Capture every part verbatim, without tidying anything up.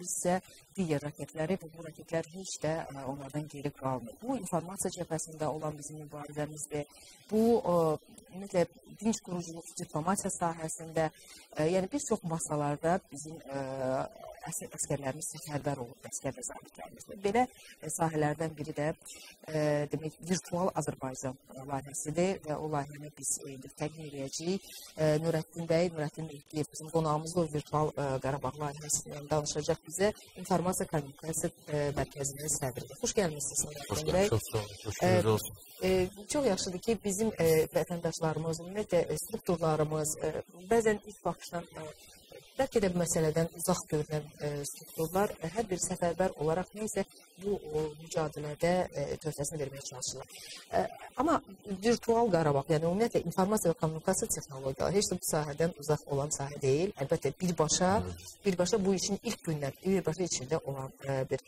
bizsə digər raketləri və bu raketlər heç də onlardan geri qalmır. Bu informasiya cəbhəsində olan bizim mübarizəmizdir. Bu, ümumiyyətlə, dinc quruculuq, diplomatiya sahəsində, yəni bir çox masalarda bizim əskərlərimiz səfərbər olub, əskər və zabitlərimiz. Belə sahələrdən biri də demək, virtual Azərbaycan layihəsidir və o layihəni biz təqdim edəcəyik. Nurəddin bəy, Nurəddin Mehdiyev bizim qonağımız o virtual Qarabağ layihəsindən danışacaq bizə informasiya kommunikasiya mərkəzinin sədridir. Xoş gəlmişsiniz, Nurəddin bəy. Çox sağ olun, xoş gəlmişsiniz olsun. Çox yaxşıdır ki, bizim vətəndaşlarımız, ümumiyyətlə strukturlarımız bəzən ilk baxışdan bəlkə də bu məsələdən uzaq görünən strukturlar hər bir səfərbər olaraq neysə bu mücadilədə töhfəsini verməyə çalışırlar. Amma virtual Qarabağ, yəni ümumiyyətlə informasiya və kommunikasiya texnologiyaları heç də bu sahədən uzaq olan sahə deyil. Əlbəttə birbaşa, birbaşa bu işin ilk gündən birbaşa içində olan bir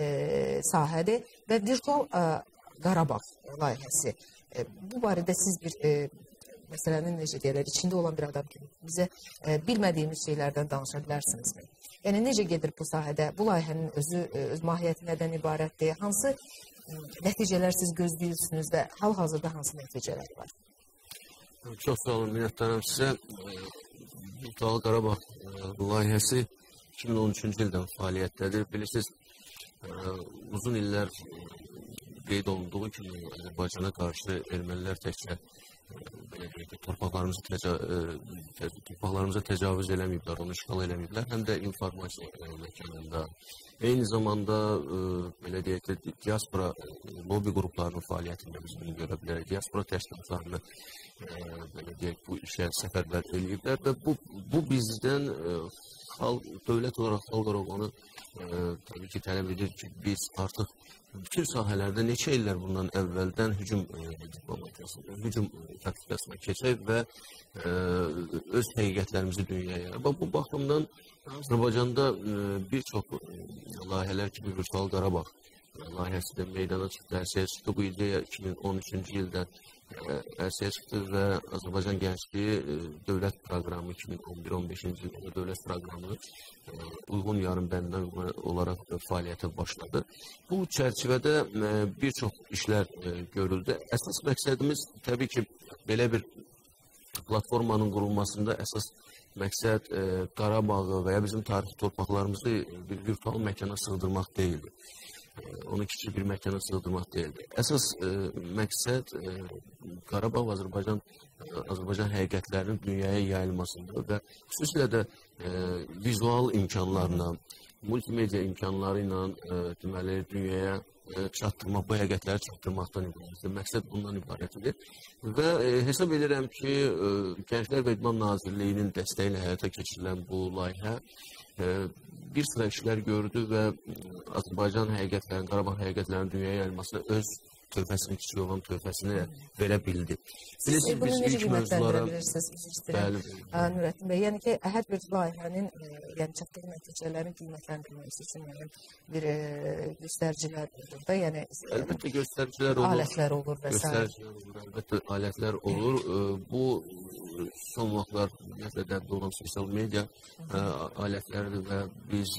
sahədir və virtual Qarabağ layihəsi. Bu barədə siz bir məsələnin necə deyirlər, içində olan bir adam kimi bizə bilmədiyimiz şeylərdən danışa bilərsinizmi? Yəni, necə gedir bu sahədə? Bu layihənin özü, öz mahiyyəti nədən ibarətdir? Hansı nəticələr siz gözləyirsiniz və hal-hazırda hansı nəticələr var? Çox sağ olun, minnətdarım sizə. Virtual Qarabağ layihəsi iki min on üçüncü ildən fəaliyyətdədir. Bilirsiniz, uzun illər qeyd olunduğu kimi Azərbaycana qarşı ermənilər təkcə torpaqlarımızı torpaqlarımıza təcavüz eləməyiblər, onu işğal eləməyiblər, həm də informasiya məkanında. Eyni zamanda, belə deyək də, diaspora lobi qruplarının fəaliyyətində biz bunu görə bilərik. Diaspora təşkilatlarını, belə deyək, bu işə səfərbər eləyiblər və bu bizdən dövlət olaraq, xalq olaraq onu təbii ki, tələb edir ki, biz artıq bütün sahələrdə neçə illər bundan əvvəldən hücum diplomatiyasına, hücum taktikasına keçək və öz həqiqətlərimizi dünyaya. Bu baxımdan Azərbaycanda bir çox layihələr kimi Virtual Qarabağ layihəsi də meydana çıxdı, ərsəyə çıxdı. Bu ideya iki min on üçüncü ildə ərsəyə çıxdı və Azərbaycan Gəncliyi dövlət proqramı iki min on bir on beşinci ildə dövlət proqramı uyğun yarımbəndən olaraq fəaliyyətə başladı. Bu çərçivədə bir çox işlər görüldü. Əsas məqsədimiz təbii ki, belə bir platformanın qurulmasında əsas məqsəd Qarabağı və ya bizim tarixi torpaqlarımızı bir virtual məkana sığdırmaq deyildi. Onu kiçik bir məkana sığdırmaq deyildi. Əsas məqsəd Qarabağ və Azərbaycan, Azərbaycan həqiqətlərinin dünyaya yayılmasında və xüsusilə də vizual imkanlarla, multimedia imkanları ilə deməli, dünyaya çatdırmaq, bu həqiqətləri çatdırmaqdan ibarətdir. Məqsəd bundan ibarətdir. Və hesab edirəm ki, Gənclər və İdman Nazirliyinin dəstəyi ilə həyata keçirilən bu layihə bir sıra işlər gördü və Azərbaycan həqiqətlərinin, Qarabağ həqiqətlərinin dünyaya yayılmasına öz töhfəsini, kiçik olan töhfəsini verə bildi. Siz bunu necə qiymətləndirə bilirsiniz? Bəli. Nurəddin bəy, yəni ki, hər bir layihənin çatdığı nəticələrin qiymətləndirilməsi üçün bir göstəricilər olur da, yəni əlbəttə göstəricilər olur. Alətlər olur və s. Göstəricilər olur, əlbəttə alətlər olur. Bu son vaxtlar ümumiyyətlə dəbdə olan sosial media alətləridir və biz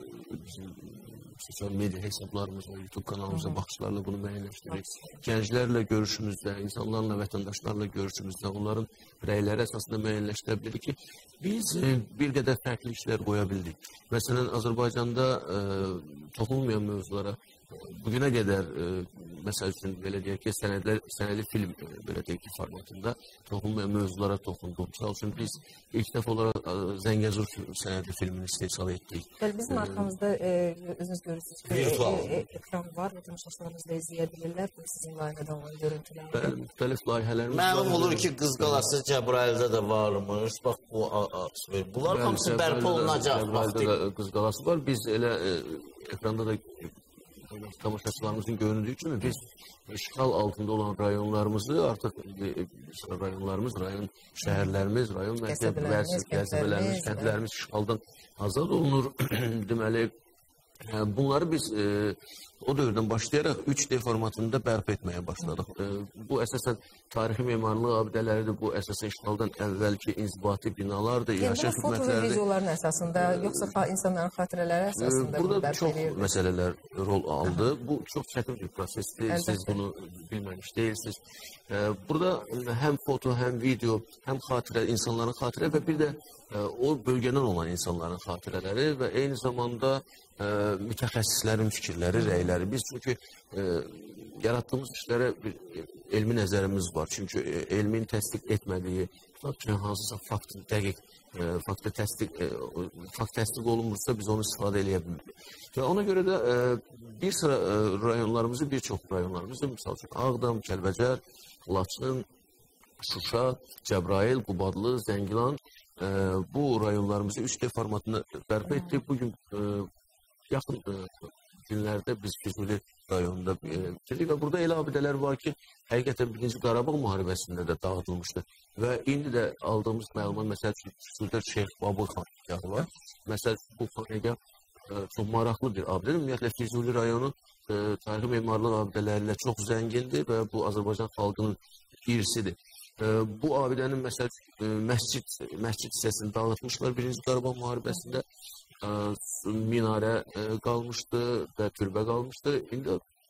sosial media hesablarımızla, YouTube kanalımıza baxışlarla bunu müəyyənləşdiririk. Gənclərlə görüşümüzdə, insanlarla, vətəndaşlarla görüşümüzdə onların rəyləri əsasında müəyyənləşdirə bilirik ki, biz bir qədər fərqli işlər qoya bildik. Məsələn, Azərbaycanda toxunulmayan mövzulara bugünə qədər, məsəl üçün, belə deyək ki, sənədli film, belə deyək ki, formatında toxunulmayan mövzulara toxunduq. Misal üçün, biz ilk dəfə olaraq Zəngəzur sənədli filmini istehsal etdik. Bəli, bizim arxamızda özünüz görürsünüz ki, ekran var, vətəndaşlarımız da izləyə bilirlər, bu sizin layihədən olan görüntülər. Bəli, müxtəlif layihələrimiz var. Məlum olur ki, Qız Qalası Cəbrayılda da varmış, bax, bunlar hamısı bərpa olunacaq. Cəbrayılda Qız Qalası var, biz elə ekranda da tamaşaçılarımızın göründüyü kimi biz işğal altında olan rayonlarımızı artıq rayonlarımız, rayon şəhərlərimiz, rayon məktəblərimiz, qəsəbələrimiz, kəndlərimiz işğaldan azad olunur. Deməli, bunları biz o dövrdən başlayaraq üç D formatında bərpa etməyə başladıq. E, bu əsasən tarixi memarlıq abidələridir, bu əsasən işğaldan əvvəlki inzibati binalardır, Yəni, yaşayış foto və xidmətləridir. videoların əsasında, yoxsa xa- insanların xatirələri əsasında Burada bərpa çox edirdiniz? məsələlər rol aldı. Bu çox çətin bir prosesdir. Əlbəttə. Siz bunu bilməmiş deyilsiniz. E, Burada həm foto, həm video, həm xatirə, insanların xatirə və bir də e, o bölgədən olan insanların xatirələri və eyni zamanda e, mütəxəssislərin fikirləri, rəyləri. Biz çünki e, yaratdığımız işlərə bir elmi nəzərimiz var. Çünki e, elmin təsdiq etmədiyi, ki, hansısa faktın dəqiq, e, faktı təsdiq, e, fakt təsdiq olunmursa biz onu istifadə edə bilmirik. Və ona görə də e, bir sıra e, rayonlarımızı, bir çox rayonlarımızı, misal üçün Ağdam, Kəlbəcər, Laçın, Şuşa, Cəbrayıl, Qubadlı, Zəngilan e, bu rayonlarımızı üç D formatında bərpa etdik. Bugün e, yaxın e, günlərdə biz Füzuli rayonunda e, bitirdik və burada elə abidələr var ki, həqiqətən birinci Qarabağ müharibəsində də dağıdılmışdı. Və indi də aldığımız məlumat, məsəl üçün Füzulidə Şeyx Babıl xanəgahı var. Məsəl üçün bu xanəgah e, çox maraqlı bir abidədir. Ümumiyyətlə Füzuli rayonu e, tarixi memarlıq abidələri ilə çox zəngindir və bu Azərbaycan xalqının irsidir. E, bu abidənin məsəl üçün e, məscid, məscid hissəsini dağıtmışlar birinci Qarabağ müharibəsində. E, minarə e, qalmışdı və türbə qalmışdı. İndi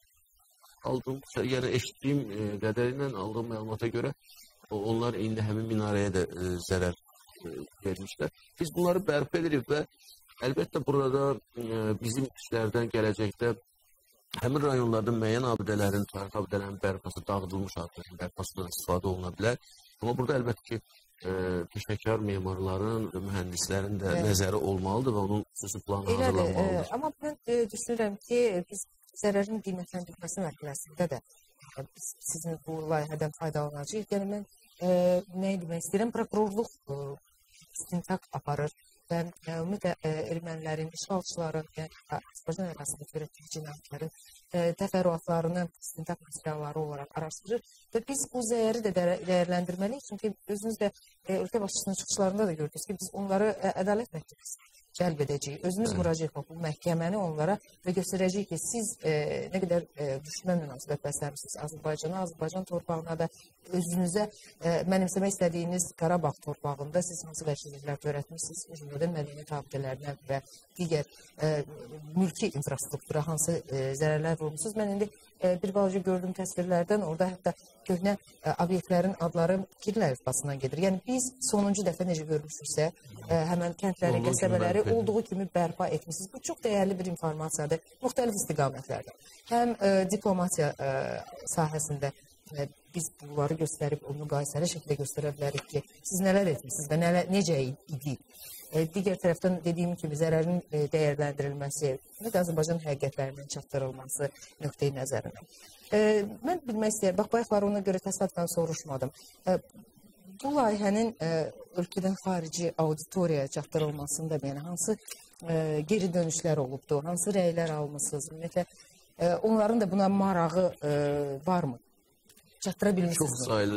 aldığım, yəni eşitdiyim e, qədərilə aldığım məlumata görə onlar indi həmin minarəyə də e, zərər e, vermişlər. Biz bunları bərpa edirik və əlbəttə burada e, bizim işlərdən gələcəkdə həmin rayonlarda müəyyən abidələrin, tarixi abidələrin bərpası, dağıdılmış abidələrin bərpasından istifadə oluna bilər. Amma burada əlbəttə ki, e, peşəkar memarların, mühəndislərin də evet. nəzəri olmalıdır və onun xüsusi planı Elədir, hazırlanmalıdır. E, amma mən e, düşünürəm ki, biz zərərin qiymətləndirilməsi mərhələsində də e, biz sizin bu layihədən faydalanacağıq. Yəni mən e, nə demək istəyirəm, prokurorluq e, istintaq aparır. Və ümumiyyətlə e, ermənilərin, işğalçıların, yəni Azərbaycan ərazisində törətdiyi cinayətlərin e, təfərrüatlarını istintaq materialları olaraq araşdırır və biz bu zəyəri də dəyərləndirməliyik. Çünki özünüz də e, ölkə başçısının çıxışlarında da gördünüz ki, biz onları e, ədalət məhkəməsinə cəlb edəcəyik. Özümüz evet. müraciət edib bu məhkəməni onlara və göstərəcəyik ki, siz e, nə qədər e, düşmən münasibət bəsləmişsiniz Azərbaycana, Azərbaycan torpağına da özünüzə e, mənimsəmək istədiyiniz Qarabağ torpağında siz hansı vəhşiliklər törətmişsiniz, özünüzdən mədəniyyət abidələrinə və digər e, mülki infrastruktura hansı e, zərərlər vurmuşsunuz. Mən indi e, bir balaca gördüyüm təsvirlərdən orada hətta köhnə e, obyektlərin adları fikirlər ifasından gedir. Yəni biz sonuncu dəfə necə görmüşüksə, e, həmən kəndləri, qəsəbələri olduğu kimi bərpa etmişsiniz. Bu çox dəyərli bir informasiyadır. Müxtəlif istiqamətlərdə. Həm e, diplomatiya e, sahəsində e, biz bunları göstərib, onu müqayisəli şəkildə göstərə bilərik ki, siz nələr etmişsiniz və nələr, necə idi? E, digər tərəfdən dediyim kimi zərərin e, dəyərləndirilməsi, Azərbaycan həqiqətlərinin çatdırılması nöqteyi nəzərindən. E, mən bilmək istəyirəm, bax, bayaqlar ona görə təsadüfən soruşmadım. E, Bu layihənin e, ölkədən xarici auditoriyaya çatdırılmasında yəni, hansı e, geri dönüşlər olubdu, hansı rəylər almışsınız? Ümumiyyətlə, e, onların da buna marağı e, varmı? Çatdıra bilmişsiniz mi? Çox sayılı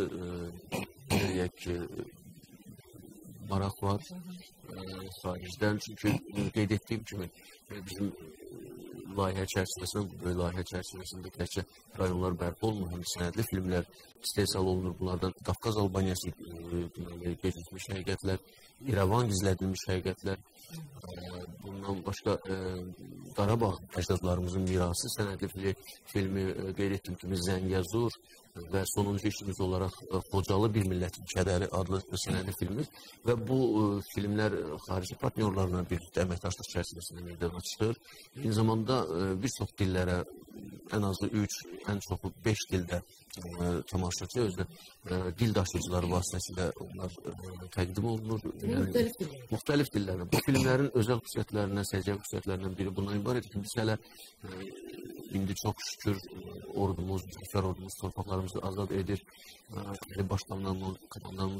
e, deyək ki, maraq var e, xaricdən. Çünki qeyd etdiyim kimi bizim layihə çərçivəsində, layihə çərçivəsində təkcə rayonlar bərpa olunur, həm sənədli filmlər istehsal olunur. Bunlardan Qafqaz Albaniyası gecikmiş həqiqətlər, İrəvan gizlədilmiş həqiqətlər, bundan başqa e, Qarabağ əcdadlarımızın mirası sənədli filmi qeyd etdiyim kimi Zəngəzur və sonuncu işimiz olaraq Xocalı Bir Millətin Kədəri adlı sənədli filmimiz və bu e, filmlər xarici partnyorlarla bir əməkdaşlıq çərçivəsində meydana çıxır. Eyni zamanda e, bir çox dillərə, ən azı üç, ən çoxu beş dildə e, tamaşaçı özü e, dil daşıyıcıları vasitəsilə onlar e, təqdim olunur. Yəni, müxtəlif dillərdə. Müxtəlif dillərdə. Bu filmlərin özəl xüsusiyyətlərindən, səciyyəvi xüsusiyyətlərindən biri bundan ibarət ki, biz hələ e, indi çox şükür ordumuz, zəfər ordumuz torpaqlarımızı azad edir. E, baş komandanımız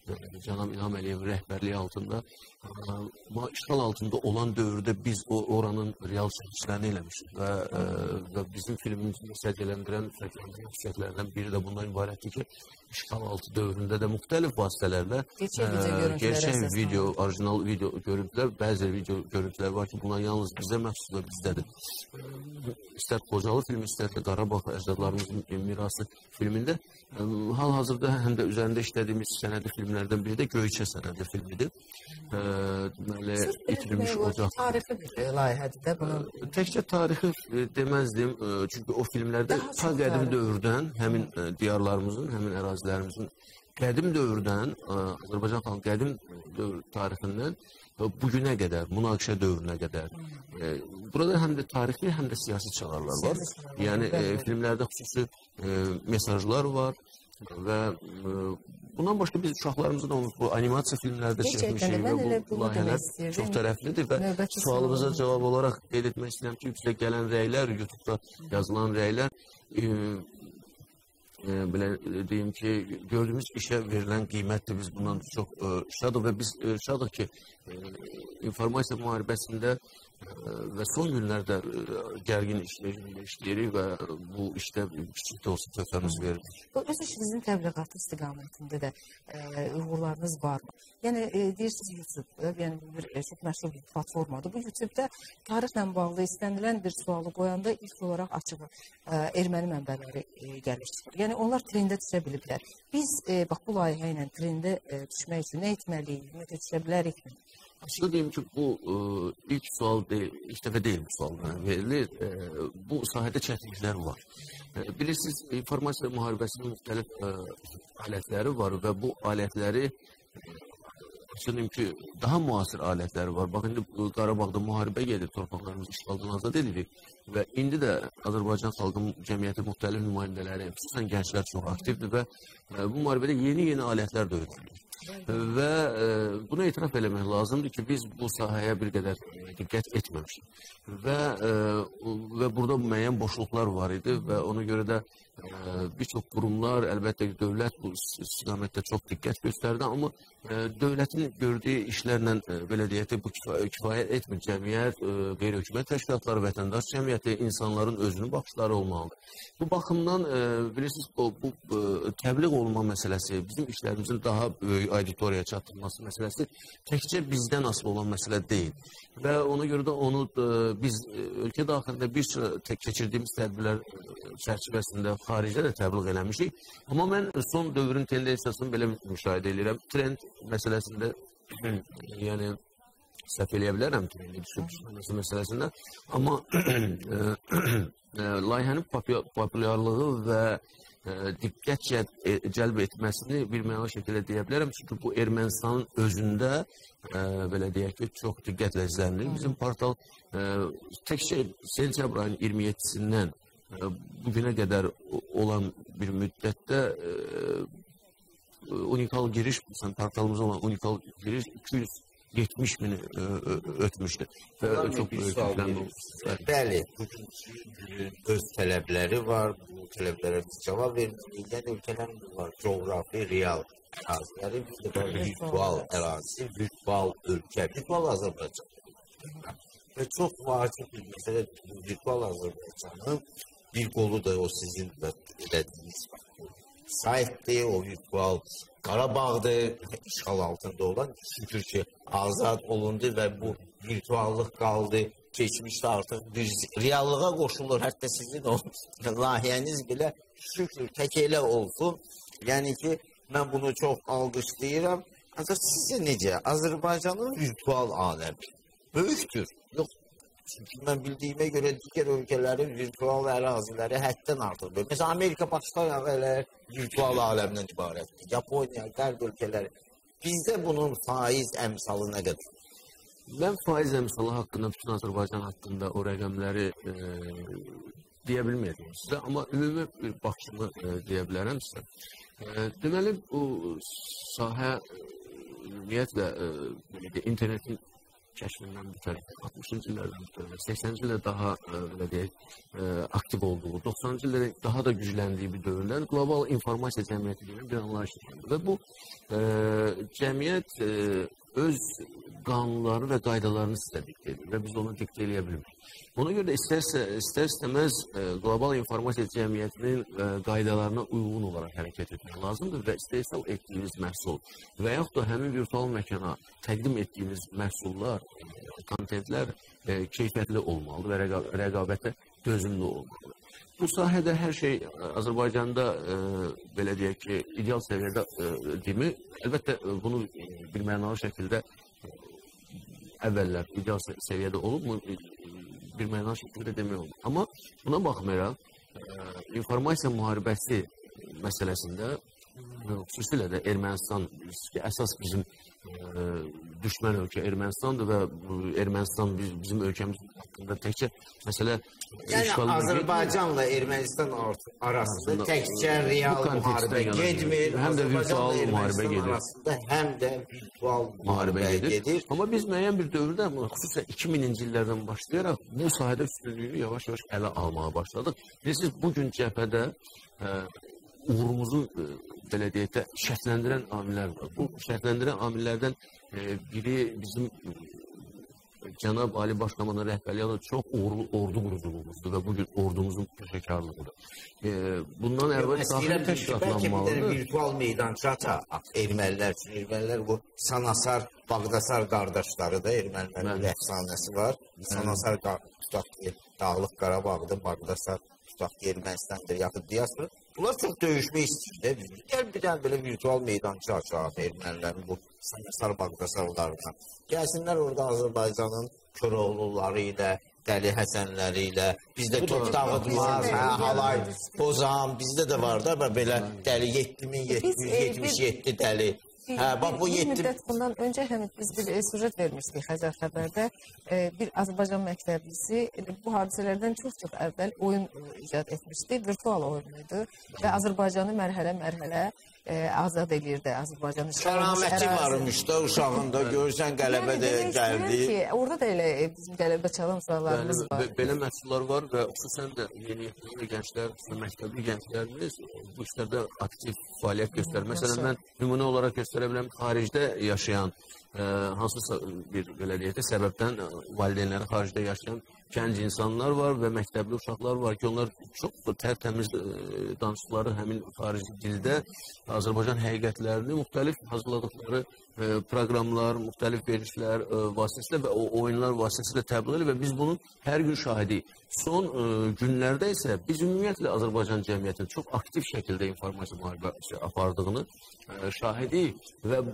Cənab İlham Əliyevin rəhbərliyi altında e, işğal altında olan dövrdə biz o oranın real çəkişlərini eləmişik və, e, və bizim filmimizi səciyyələndirən xüsusiyyətlərdən biri də bundan ibarətdir ki, işğal altı dövründə də müxtəlif vasitələrlə gerçək video, orijinal video görüntülər, bəzi video görüntülər var ki, bunlar yalnız bizə məxsus və bizdədir. İstər Xocalı filmi, istər də Qarabağ əcdadlarımızın mirası filmində hal-hazırda həm də üzərində işlədiyimiz sənədi filmlərdən biri də Göyçə sənədi filmidir. Deməli, itirilmiş ocaq. Tarixi bir layihədir də bunu. Təkcə tarixi deməzdim, çünki o filmlərdə ta qədim dövrdən həmin diyarlarımızın, həmin ərazilərimizin qədim dövrdən, Azərbaycan xalqı qədim dövr tarixindən bugünə qədər, münaqişə dövrünə qədər. Burada həm də tarixi, həm də siyasi çağrılar var. Yəni, filmlərdə xüsusi mesajlar var və bundan başqa biz uşaqlarımızın bu animasiya filmlərdə çəkmişik və bu layihələr çox tərəflidir və sualımıza cavab olaraq qeyd etmək istəyirəm ki, bizə gələn rəylər, YouTube'da yazılan rəylər belə deyim ki, gördüyümüz işə verilən qiymətdir. Biz bundan çox şadıq və biz şadıq ki, informasiya müharibəsində və son günlərdə gərgin işləyirik və bu işdə kiçik də olsa töhfəmiz verilir. Öz işinizin təbliğatı istiqamətində də uğurlarınız varmı? Yəni, deyirsiniz YouTube, yəni bir çox məşhur bir platformadır. Bu YouTube'da tarixlə bağlı istənilən bir sualı qoyanda ilk olaraq açığı erməni mənbələri gəlir. Yəni, onlar trendə düşə biliblər. Biz, bax, bu layihə ilə trendə düşmək üçün nə etməliyik, ümid etişə bilərikmi? Aslında deyim ki, bu ilk sual deyil, ilk dəfə deyil bu sual verilir. Bu sahədə çətinliklər var. Bilirsiniz, informasiya müharibəsinin müxtəlif alətləri var və bu alətləri, aslında ki, daha müasir alətləri var. Bax, indi Qarabağda müharibə gedir, torpaqlarımız işğaldan azad edilir və indi də Azərbaycan xalqı cəmiyyəti müxtəlif nümayəndələri, xüsusən gənclər çox aktivdir və bu müharibədə yeni-yeni alətlər də öyrənilir. Və e, buna etiraf eləmək lazımdır ki, biz bu sahəyə bir qədər diqqət etməmişik. Və, e, və burada müəyyən boşluqlar var idi və ona görə də e, bir çox qurumlar, əlbəttə ki, dövlət bu istiqamətdə çox diqqət göstərdi, amma e, dövlətin gördüyü işlərlə, e, belə deyək ki, bu kifayət etmir. Cəmiyyət, e, qeyri-hökumət təşkilatları, vətəndaş cəmiyyəti, insanların özünün baxışları olmalıdır. Bu baxımdan, e, bilirsiniz, bu, bu e, təbliğ olma məsələsi, bizim işlərimizin daha böyük auditoriyaya çatdırılması məsələsi təkcə bizdən asılı olan məsələ deyil. Və ona görə də onu e, biz e, ölkə daxilində bir sıra keçirdiyimiz tədbirlər e, çərçivəsində xaricdə də təbliğ eləmişik. Amma mən son dövrün tendensiyasını belə müşahidə edirəm. Trend məsələsində, yəni səhv eləyə bilərəm trendi düşüb məsələsində. Amma layihənin populyarlığı və diqqət cəlb etməsini bir mənalı şəkildə deyə bilərəm. Çünki bu Ermənistanın özündə, belə deyək ki, çox diqqətlə izlənilir. Bizim portal təkcə sentyabr ayının iyirmi yeddisindən bugünə qədər olan bir müddətdə unikal giriş, portalımıza olan unikal giriş iki yüz yetmiş bini ötmüşdü. Bəli, bugünkü öz tələbləri var, bu tələblərə biz cavab verməliyik. Yəni, ölkələrimiz var, coğrafi, real əraziləri, biz də var, virtual ərazisi, virtual ölkə, virtual Azərbaycan. Və çox vacib bir məsələ, virtual Azərbaycanın bir qolu da o sizin elədiyiniz saytdır, o virtual Qarabağdır, işğal altında olan, şükür ki, azad olundu və bu virtuallıq qaldı. Keçmişdə artıq bir reallığa qoşulur, hətta sizin o layihəniz belə şükür, tək elə olsun. Yəni ki, mən bunu çox alqışlayıram. Ancaq sizcə necə? Azərbaycanın virtual aləmi böyükdür. Yox, çünki mən bildiyimə görə digər ölkələrin virtual əraziləri həddən artıq böyük. Məsələn, Amerika başqa əraziləri virtual aləmdən ibarətdir. Yaponiya, qərb ölkələri. Bizdə bunun faiz əmsalı nə qədər? Mən faiz əmsalı haqqında, bütün Azərbaycan haqqında o rəqəmləri e, deyə bilməyəcəm sizə, amma ümumi bir baxışımı e, deyə bilərəm sizə. E, deməli, bu sahə ümumiyyətlə e, internetin kəşfindən bitərək, altmışıncı illərdən bitərək, səksəninci illər daha belə deyək, aktiv olduğu, doxsanıncı illərin daha da gücləndiyi bir dövrdən qlobal informasiya cəmiyyəti deyilən bir anlayış yarandı. Və bu e, cəmiyyət e, öz qanunları və qaydalarını sizə diktə edir və biz onu diktə eləyə bilmirik. Buna görə də istərsə, istər-istəməz e, qlobal informasiya cəmiyyətinin e, qaydalarına uyğun olaraq hərəkət etmək lazımdır və istehsal etdiyiniz məhsul və yaxud da həmin virtual məkana təqdim etdiyiniz məhsullar, e, kontentlər e, keyfiyyətli olmalıdır və rəqa rəqabətə dözümlü olmalıdır. Bu sahədə hər şey Azərbaycanda e, belə deyək ki, ideal səviyyədə e, deyimi, əlbəttə bunu bir mənalı şəkildə əvvəllər ideal səviyyədə olub, bir mənalı şəkildə demək olur. Amma buna baxmayaraq, informasiya müharibəsi məsələsində, xüsusilə də Ermənistan, əsas bizim düşmən ölkə Ermənistandır və Ermənistan bizim ölkəmiz haqqında təkcə məsələ yəni Azərbaycanla Ermənistan arasında təkcə real müharibə getmir, həm də virtual müharibə gedir. Həm də virtual müharibə gedir. Amma biz müəyyən bir dövrdə, xüsusən iki mininci illərdən başlayaraq bu sahədə üstünlüyü yavaş-yavaş ələ almağa başladıq. Bilirsiniz, bugün cəbhədə uğurumuzu belə deyək də şərtləndirən amillər var. Bu şərtləndirən amillərdən biri bizim Cənab Ali Baş Komandanın rəhbərliyi çox uğurlu ordu quruculuğumuzdur və bugün ordumuzun peşəkarlığıdır. Bundan əvvəl daxili təşkilatlanmalıdır. Bəlkə bir virtual meydança açaq ermənilər üçün. Ermənilər bu Sanasar, Bağdasar qardaşları da ermənilərin əfsanəsi var. Sanasar tutaq ki, Dağlıq Qarabağdır, Bağdasar tutaq ki, Ermənistandır, yaxud diaspora. Bunlar çox döyüşmək istəyir. Gəl bir dənə belə virtual meydança açaq ermənilərin bu Sanasar, Bağdasarlarına. Gəlsinlər orada Azərbaycanın Köroğluları ilə, Dəli Həsənləri ilə, bizdə top dağıtmaz, halay, pozam, bizdə də var da belə dəli yeddi min yeddi yüz yetmiş yeddi dəli. Hə, bax bu bir müddət bundan öncə həm biz bir süjet vermişdik Xəzər xəbərdə. Bir Azərbaycan məktəblisi bu hadisələrdən çox-çox əvvəl oyun icad etmişdi. Virtual oyunuydu və Azərbaycanı mərhələ-mərhələ azad edirdi Azərbaycanın. Kəraməti varmış da uşağında, görürsən qələbə də gəldi. Orada da elə bizim qələbə çalan uşaqlarımız var. Belə məhsullar var və xüsusən də yeni yetişmiş gənclər, məktəbli gənclərimiz bu işlərdə aktiv fəaliyyət göstərir. Məsələn, mən nümunə olaraq göstərə biləm, xaricdə yaşayan, hansısa bir belə deyək də səbəbdən valideynləri xaricdə yaşayan gənc insanlar var və məktəbli uşaqlar var ki, onlar çox tərtəmiz danışdıqları həmin xarici dildə Azərbaycan həqiqətlərini müxtəlif hazırladıqları proqramlar, müxtəlif verişlər vasitəsilə və o oyunlar vasitəsilə təbliğ edir və biz bunun hər gün şahidiyik. Son günlərdə isə biz ümumiyyətlə Azərbaycan cəmiyyətinin çox aktiv şəkildə informasiya müharibəsi apardığını şahidiyik və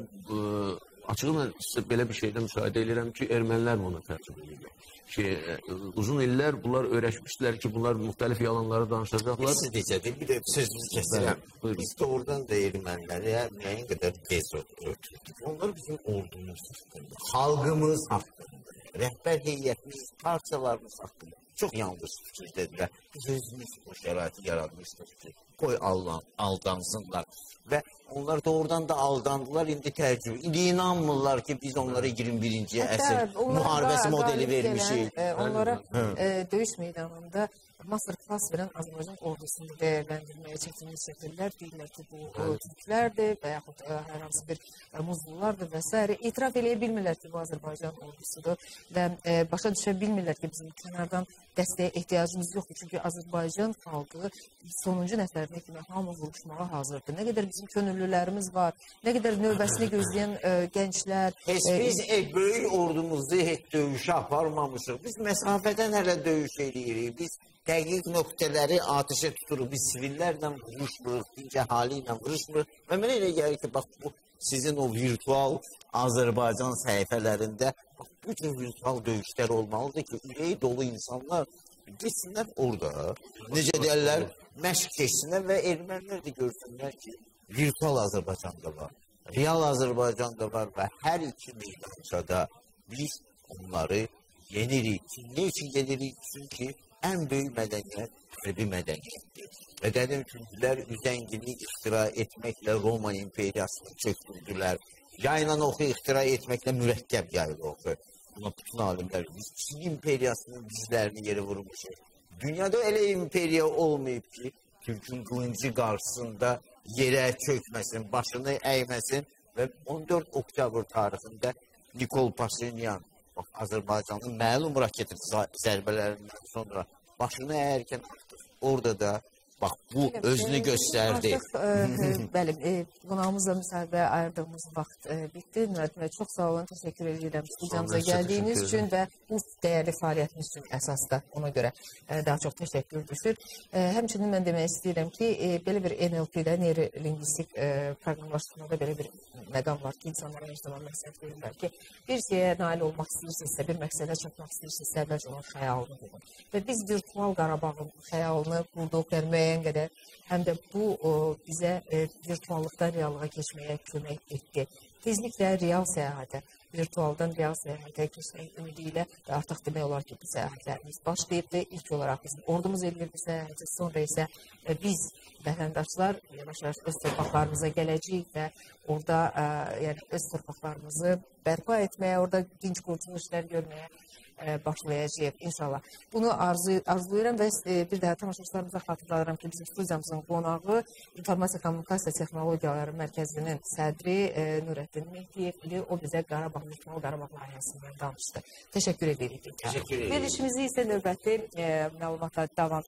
açığı mən belə bir şeydə müşahidə edirəm ki, ermənilər bunu tərcümə edirlər. Ki, uzun illər bunlar öyrəşmişlər ki, bunlar müxtəlif yalanları danışacaqlar. Siz deyəcək, bir də sözünüzü kəsirəm. Biz doğrudan da erməniləri müəyyən qədər gec örtüldük. Onlar bizim ordumuz haqqında, xalqımız haqqında, rəhbər heyətimiz, parçalarımız haqqında çox yanlış fikirdədirlər. Biz özümüz bu şəraiti yaratmışdır ki, qoy aldansınlar. Və onlar doğrudan da aldandılar, indi tərcümə. İndi inanmırlar ki, biz onlara iyirmi birinci əsr müharibəsi modeli vermişik. Onlara döyüş meydanında master-class verən Azərbaycan ordusunu dəyərləndirməyə çəkilmiş şəkillər deyirlər ki, bu türklərdir və yaxud hər hansı bir muzlulardır və s. İtiraf eləyə bilmirlər ki, bu Azərbaycan ordusudur və başa düşə bilmirlər ki, bizim kənardan dəstəyə ehtiyacımız yoxdur. Çünki Azərbaycan xalqı sonuncu nəfərinə kimi hamı vuruşmağa hazırdır. Nə qədər bizim könüllülərimiz var, nə qədər növbəsini gözləyən gənclər. Heç biz böyük ordumuzu heç döyüşə aparmamışıq. Biz məsafədən hələ döyüş edirik. Biz dəqiq nöqtələri atışa tuturuq. Biz sivillərlə vuruşmuruq, dinc əhali ilə vuruşmuruq. Və mənə elə gəlir ki, bax bu sizin o virtual Azərbaycan səhifələrində bu cür virtual döyüşlər olmalıdır ki, ürəyi dolu insanlar geçsinlər orada. Necə deyərlər, məşq keçsinlər və ermənilər də görsünlər ki, virtual Azərbaycanda var, real Azərbaycanda var və hər iki meydançada biz onları yenirik. Ne üçün yenirik? Çünki ən böyük mədəniyyət hərbi mədəniyyətdir. Və qədim türklər üzəngini ixtira etməklə Roma imperiyasını çöktürdülər. Yayla oxu ixtira etməklə mürəkkəb yaylı oxu. buna bütün alimler biz Çin imperiyasının dizlerini yere vurmuşuz. Dünyada öyle imperiya olmayıp ki Türk'ün kılıncı karşısında yere çökmesin, başını eğmesin ve on dörd oktyabr tarixində Nikol Paşinyan, bak, Azərbaycanın məlum raket zərbələrindən sonra başını eğerken orada da bak bu özünü gösterdi. Artıq, e, bəli, e, qonağımızla müsahibə ayırdığımız vaxt e, bitdi. Nurəddin bəy, çox sağ olun, təşəkkür edirəm studiyamıza gəldiyiniz üçün və bu dəyərli fəaliyyətiniz üçün əsasda ona görə e, daha çox təşəkkür düşür. E, həmçinin mən demək istəyirəm ki, e, belə bir N L P-də, neyrolinguistik e, proqramlaşdırmada belə bir məqam var ki, insanlara hər zaman məqsəd verirlər ki, bir şeyə nail olmaq istəyirsinizsə, bir məqsədə çatmaq istəyirsinizsə, əvvəlcə onun xəyalını qurun. Və biz virtual Qarabağın xəyalını qurduq, yəni müəyyən qədər, həm də bu o, bizə e, virtuallıqdan reallığa keçməyə kömək etdi. Tezliklə real səyahətə, virtualdan real səyahətə keçmək ümidi ilə artıq demək olar ki, bu səyahətlərimiz başlayıb və ilk olaraq bizim ordumuz edir bu səyahəti, sonra isə e, biz vətəndaşlar yavaş-yavaş öz torpaqlarımıza gələcəyik və orada ə, yəni öz torpaqlarımızı bərpa etməyə, orada dinc qurtuluşlar görməyə ə, başlayacağıq inşallah. Bunu arzu, arzulayıram və e, bir daha tamaşaçılarımıza xatırladıram ki, bizim studiyamızın qonağı İnformasiya Kommunikasiya Texnologiyaları Mərkəzinin sədri e, Nurəddin Mehdiyev idi. O bizə Qarabağ, Virtual Qarabağ layihəsindən danışdı. Təşəkkür edirik. Təşəkkür edirik. Verilişimizi isə növbəti e, məlumatla davam